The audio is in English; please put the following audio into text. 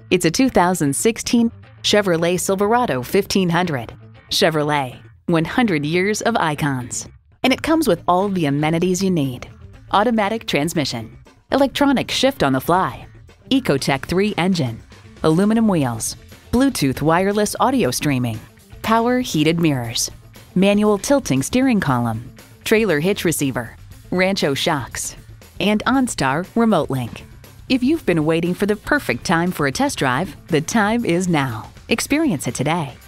It's a 2016 Chevrolet Silverado 1500. Chevrolet, 100 years of icons. And it comes with all the amenities you need. Automatic transmission, electronic shift on the fly, EcoTech 3 engine, aluminum wheels, Bluetooth wireless audio streaming, power heated mirrors, manual tilting steering column, trailer hitch receiver, Rancho shocks, and OnStar remote link. If you've been waiting for the perfect time for a test drive, the time is now. Experience it today.